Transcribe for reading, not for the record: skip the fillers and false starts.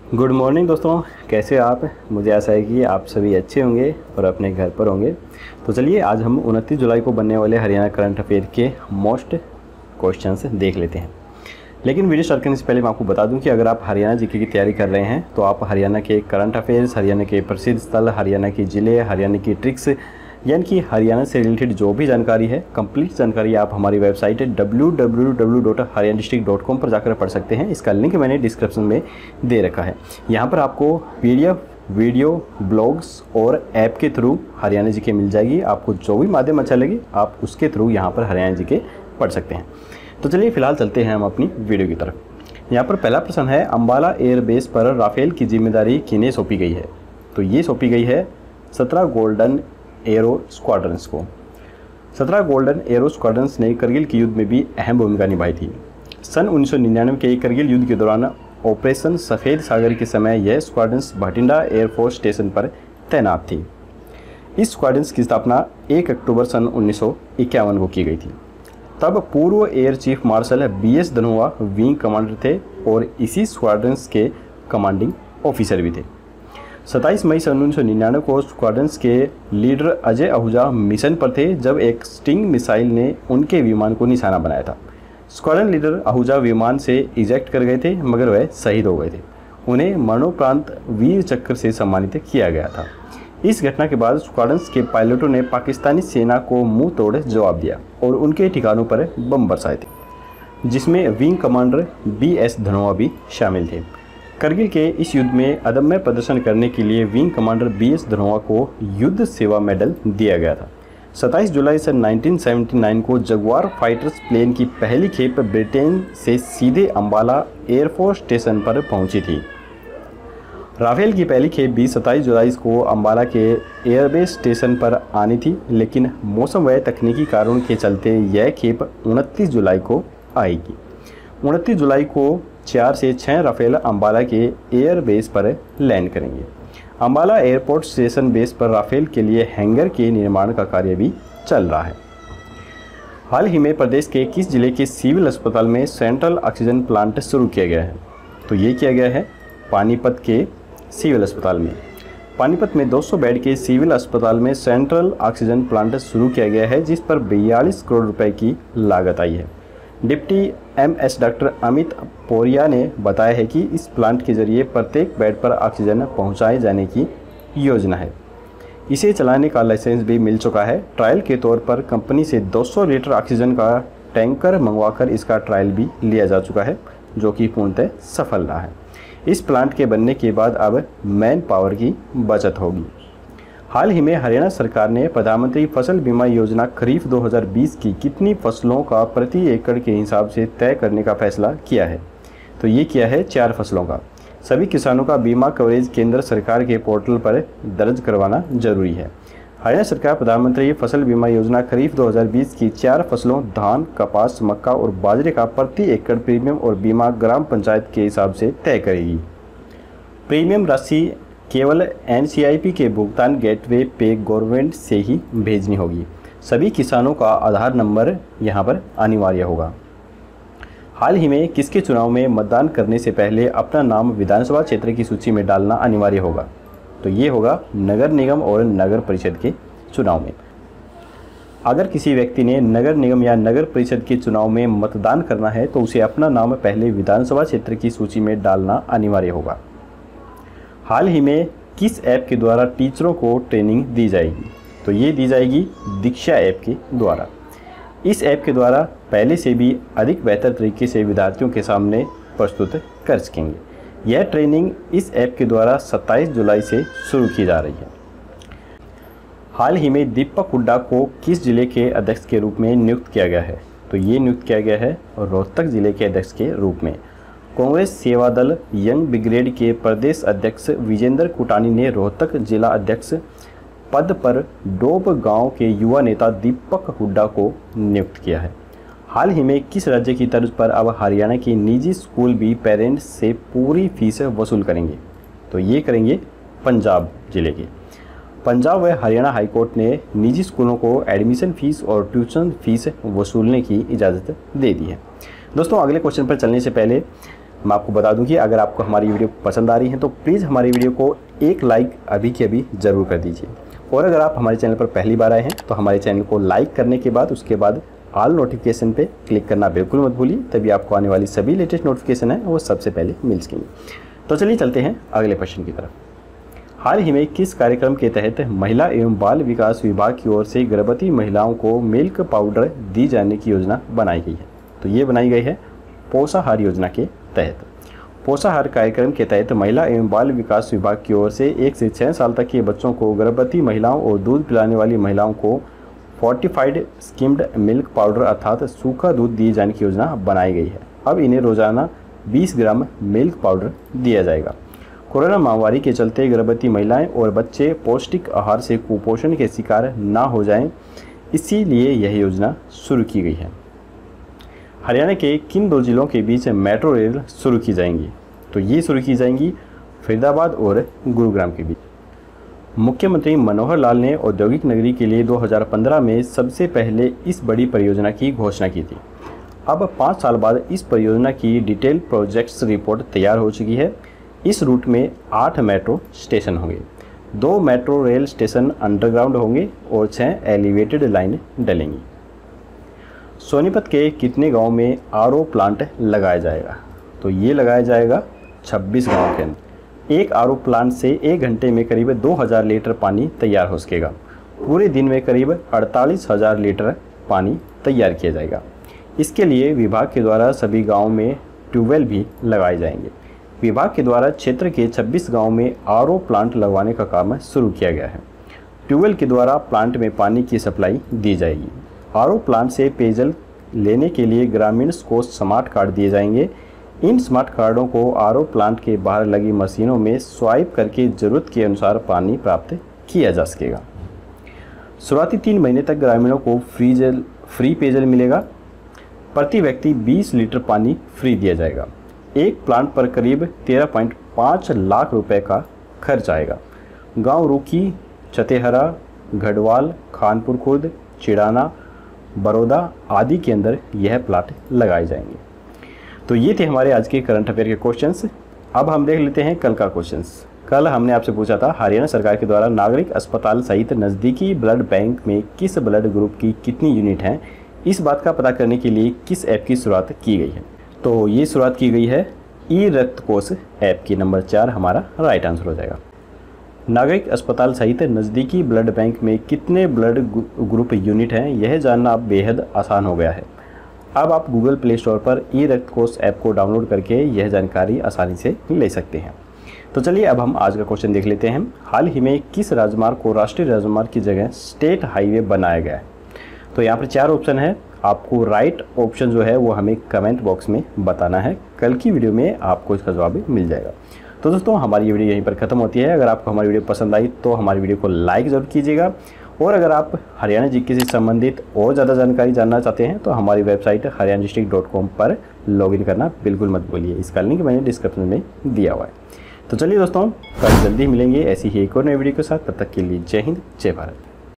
Good morning दोस्तों, कैसे आप? मुझे आशा है कि आप सभी अच्छे होंगे और अपने घर पर होंगे। तो चलिए आज हम 29 जुलाई को बनने वाले हरियाणा करंट अफेयर के मोस्ट क्वेश्चंस देख लेते हैं। लेकिन वीडियो स्टार्ट करने से पहले मैं आपको बता दूं कि अगर आप हरियाणा जीके की तैयारी कर रहे हैं तो आप हरियाणा के करंट अफेयर्स, हरियाणा के प्रसिद्ध स्थल, हरियाणा की ज़िले, हरियाणा की ट्रिक्स, यानी कि हरियाणा से रिलेटेड जो भी जानकारी है, कंप्लीट जानकारी आप हमारी वेबसाइट है www.haryanidistrict.com पर जाकर पढ़ सकते हैं। इसका लिंक मैंने डिस्क्रिप्शन में दे रखा है। यहाँ पर आपको PDF, वीडियो, ब्लॉग्स और ऐप के थ्रू हरियाणा जीके मिल जाएगी। आपको जो भी माध्यम अच्छा लगे आप उसके थ्रू यहाँ पर हरियाणा जीके पढ़ सकते हैं। तो चलिए फिलहाल चलते हैं हम अपनी वीडियो की तरफ। यहाँ पर पहला प्रश्न है, अंबाला एयरबेस पर राफेल की जिम्मेदारी किन्हें सौंपी गई है? तो ये सौंपी गई है 17 गोल्डन एरो स्क्वाड्रंस को। 17 गोल्डन एरो स्क्वाड्रंस ने करगिल के युद्ध में भी अहम भूमिका निभाई थी। सन 1999 के करगिल युद्ध के दौरान ऑपरेशन सफ़ेद सागर के समय यह स्क्वाड्रंस भटिंडा एयरफोर्स स्टेशन पर तैनात थी। इस स्क्वाड्रंस की स्थापना 1 अक्टूबर सन 1951 को की गई थी। तब पूर्व air chief marshal BS Dhanoa wing commander थे और इसी स्क्वाड्रंस के कमांडिंग ऑफिसर भी थे। 27 मई सन 1999 को स्क्वाड्रंस के लीडर अजय आहूजा मिशन पर थे जब एक स्टिंग मिसाइल ने उनके विमान को निशाना बनाया था। स्क्वाड्रन लीडर आहूजा विमान से इजेक्ट कर गए थे मगर वह शहीद हो गए थे। उन्हें मरणोपरांत वीर चक्र से सम्मानित किया गया था। इस घटना के बाद स्क्वाड्रंस के पायलटों ने पाकिस्तानी सेना को मुंह तोड़ जवाब दिया और उनके ठिकानों पर बम बरसाए थे, जिसमें विंग कमांडर BS धनोआ भी शामिल थे। करगिल के इस युद्ध में अदम्य प्रदर्शन करने के लिए विंग कमांडर BS धनोआ को युद्ध सेवा मेडल दिया गया था। 27 जुलाई सन 1979 को जगुआर फाइटर्स प्लेन की पहली खेप ब्रिटेन से सीधे अंबाला एयरफोर्स स्टेशन पर पहुंची थी। राफेल की पहली खेप भी 27 जुलाई को अंबाला के एयरबेस स्टेशन पर आनी थी, लेकिन मौसम व तकनीकी कारणों के चलते यह खेप 29 जुलाई को आएगी। 29 जुलाई को 4 से 6 राफेल अंबाला के एयरबेस पर लैंड करेंगे। अंबाला एयरपोर्ट स्टेशन बेस पर राफेल के लिए हैंगर के निर्माण का कार्य भी चल रहा है। हाल ही में प्रदेश के किस जिले के सिविल अस्पताल में सेंट्रल ऑक्सीजन प्लांट शुरू किया गया है? तो ये किया गया है पानीपत के सिविल अस्पताल में। पानीपत में 200 बेड के सिविल अस्पताल में सेंट्रल ऑक्सीजन प्लांट शुरू किया गया है, जिस पर 42 करोड़ रुपए की लागत आई है। Deputy MS doctor Amit Poria ने बताया है कि इस प्लांट के जरिए प्रत्येक बेड पर ऑक्सीजन पहुंचाए जाने की योजना है। इसे चलाने का लाइसेंस भी मिल चुका है। ट्रायल के तौर पर कंपनी से 200 लीटर ऑक्सीजन का टैंकर मंगवाकर इसका ट्रायल भी लिया जा चुका है, जो कि पूर्णतः सफल रहा है। इस प्लांट के बनने के बाद अब मैन पावर की बचत होगी। हाल ही में हरियाणा सरकार ने प्रधानमंत्री फसल बीमा योजना खरीफ 2020 की कितनी फसलों का प्रति एकड़ के हिसाब से तय करने का फैसला किया है? तो ये किया है 4 फसलों का। सभी किसानों का बीमा कवरेज केंद्र सरकार के पोर्टल पर दर्ज करवाना जरूरी है। हरियाणा सरकार प्रधानमंत्री फसल बीमा योजना खरीफ 2020 की 4 फसलों धान, कपास, मक्का और बाजरे का प्रति एकड़ प्रीमियम और बीमा ग्राम पंचायत के हिसाब से तय करेगी। प्रीमियम राशि केवल NCIP के भुगतान गेटवे पे गवर्नमेंट से ही भेजनी होगी। सभी किसानों का आधार नंबर यहां पर अनिवार्य होगा। हाल ही में किसके चुनाव में मतदान करने से पहले अपना नाम विधानसभा क्षेत्र की सूची में डालना अनिवार्य होगा? तो ये होगा नगर निगम और नगर परिषद के चुनाव में। अगर किसी व्यक्ति ने नगर निगम या नगर परिषद के चुनाव में मतदान करना है तो उसे अपना नाम पहले विधानसभा क्षेत्र की सूची में डालना अनिवार्य होगा। हाल ही में किस ऐप के द्वारा टीचरों को ट्रेनिंग दी जाएगी? तो ये दी जाएगी दीक्षा ऐप के द्वारा। इस ऐप के द्वारा पहले से भी अधिक बेहतर तरीके से विद्यार्थियों के सामने प्रस्तुत कर सकेंगे। यह ट्रेनिंग इस ऐप के द्वारा 27 जुलाई से शुरू की जा रही है। हाल ही में दीपक हुड्डा को किस जिले के अध्यक्ष के रूप में नियुक्त किया गया है? तो ये नियुक्त किया गया है रोहतक जिले के अध्यक्ष के रूप में। कांग्रेस सेवा दल यंग ब्रिगेड के प्रदेश अध्यक्ष विजेंद्र कुटानी ने रोहतक जिला अध्यक्ष पद पर डोब गांव के युवा नेता दीपक हुड्डा को नियुक्त किया है। हाल ही में किस राज्य की तर्ज पर अब हरियाणा के निजी स्कूल भी पेरेंट्स से पूरी फीस वसूल करेंगे? तो ये करेंगे पंजाब जिले के। पंजाब व हरियाणा हाईकोर्ट ने निजी स्कूलों को एडमिशन फीस और ट्यूशन फीस वसूलने की इजाज़त दे दी है। दोस्तों अगले क्वेश्चन पर चलने से पहले मैं आपको बता दूं कि अगर आपको हमारी वीडियो पसंद आ रही है तो प्लीज़ हमारी वीडियो को एक लाइक अभी के अभी ज़रूर कर दीजिए। और अगर आप हमारे चैनल पर पहली बार आए हैं तो हमारे चैनल को लाइक करने के बाद उसके बाद ऑल नोटिफिकेशन पे क्लिक करना बिल्कुल मत भूलिए, तभी आपको आने वाली सभी लेटेस्ट नोटिफिकेशन है वो सबसे पहले मिल सकेंगी। तो चलिए चलते हैं अगले क्वेश्चन की तरफ। हाल ही में किस कार्यक्रम के तहत महिला एवं बाल विकास विभाग की ओर से गर्भवती महिलाओं को मिल्क पाउडर दी जाने की योजना बनाई गई है? तो ये बनाई गई है पोषाहार योजना के तहत। पोषाहार कार्यक्रम के तहत महिला एवं बाल विकास विभाग की ओर से 1 से 6 साल तक के बच्चों को, गर्भवती महिलाओं और दूध पिलाने वाली महिलाओं को फोर्टिफाइड स्किम्ड मिल्क पाउडर अर्थात सूखा दूध दिए जाने की योजना बनाई गई है। अब इन्हें रोजाना 20 ग्राम मिल्क पाउडर दिया जाएगा। कोरोना महामारी के चलते गर्भवती महिलाएं और बच्चे पौष्टिक आहार से कुपोषण के शिकार ना हो जाएं, इसीलिए यह योजना शुरू की गई है। हरियाणा के किन 2 जिलों के बीच मेट्रो रेल शुरू की जाएंगी? तो ये शुरू की जाएंगी फरीदाबाद और गुरुग्राम के बीच। मुख्यमंत्री मनोहर लाल ने औद्योगिक नगरी के लिए 2015 में सबसे पहले इस बड़ी परियोजना की घोषणा की थी। अब 5 साल बाद इस परियोजना की डिटेल प्रोजेक्ट्स रिपोर्ट तैयार हो चुकी है। इस रूट में 8 मेट्रो स्टेशन होंगे, 2 मेट्रो रेल स्टेशन अंडरग्राउंड होंगे और 6 एलिवेटेड लाइन डलेंगी। सोनीपत के कितने गांव में आरओ प्लांट लगाया जाएगा? तो ये लगाया जाएगा 26 गाँव के अंदर। एक आरओ प्लांट से 1 घंटे में करीब 2000 लीटर पानी तैयार हो सकेगा। पूरे दिन में करीब 48,000 लीटर पानी तैयार किया जाएगा। इसके लिए विभाग के द्वारा सभी गाँव में ट्यूबवेल भी लगाए जाएंगे। विभाग के द्वारा क्षेत्र के 26 गाँव में आरओ प्लांट लगवाने का काम शुरू किया गया है। ट्यूबवेल के द्वारा प्लांट में पानी की सप्लाई दी जाएगी। आरओ प्लांट से पेयजल लेने के लिए ग्रामीण को स्मार्ट कार्ड दिए जाएंगे। इन स्मार्ट कार्डों को आरओ प्लांट के बाहर लगी मशीनों में स्वाइप करके ज़रूरत के अनुसार पानी प्राप्त किया जा सकेगा। शुरुआती 3 महीने तक ग्रामीणों को फ्री पेयजल मिलेगा। प्रति व्यक्ति 20 लीटर पानी फ्री दिया जाएगा। एक प्लांट पर करीब 13.5 लाख रुपए का खर्च आएगा। गांव रूखी, छतेहरा, गढ़वाल, खानपुर खुर्द, चिड़ाना, बड़ौदा आदि के अंदर यह प्लांट लगाए जाएंगे। तो ये थे हमारे आज के करंट अफेयर के क्वेश्चंस। अब हम देख लेते हैं कल का क्वेश्चंस। कल हमने आपसे पूछा था हरियाणा सरकार के द्वारा नागरिक अस्पताल सहित नज़दीकी ब्लड बैंक में किस ब्लड ग्रुप की कितनी यूनिट हैं, इस बात का पता करने के लिए किस ऐप की शुरुआत की गई है? तो ये शुरुआत की गई है ई रक्त कोष ऐप की। नंबर 4 हमारा राइट आंसर हो जाएगा। नागरिक अस्पताल सहित नज़दीकी ब्लड बैंक में कितने ब्लड ग्रुप यूनिट हैं, यह जानना अब बेहद आसान हो गया है। अब आप गूगल प्ले स्टोर पर ई रक्त कोष ऐप को डाउनलोड करके यह जानकारी आसानी से ले सकते हैं। तो चलिए अब हम आज का क्वेश्चन देख लेते हैं। हाल ही में किस राजमार्ग को राष्ट्रीय राजमार्ग की जगह स्टेट हाईवे बनाया गया है? तो यहाँ पर 4 ऑप्शन है। आपको राइट ऑप्शन जो है वो हमें कमेंट बॉक्स में बताना है। कल की वीडियो में आपको इसका जवाब भी मिल जाएगा। तो दोस्तों हमारी वीडियो यहीं पर ख़त्म होती है। अगर आपको हमारी वीडियो पसंद आई तो हमारी वीडियो को लाइक ज़रूर कीजिएगा। और अगर आप हरियाणा जीके से संबंधित और ज़्यादा जानकारी जानना चाहते हैं तो हमारी वेबसाइट haryanadistrict.com पर लॉगिन करना बिल्कुल मत भूलिए। इसका लिंक मैंने डिस्क्रिप्शन में दिया हुआ है। तो चलिए दोस्तों, कल जल्दी मिलेंगे ऐसी ही एक और नई वीडियो के साथ। तब तक के लिए जय हिंद, जय भारत।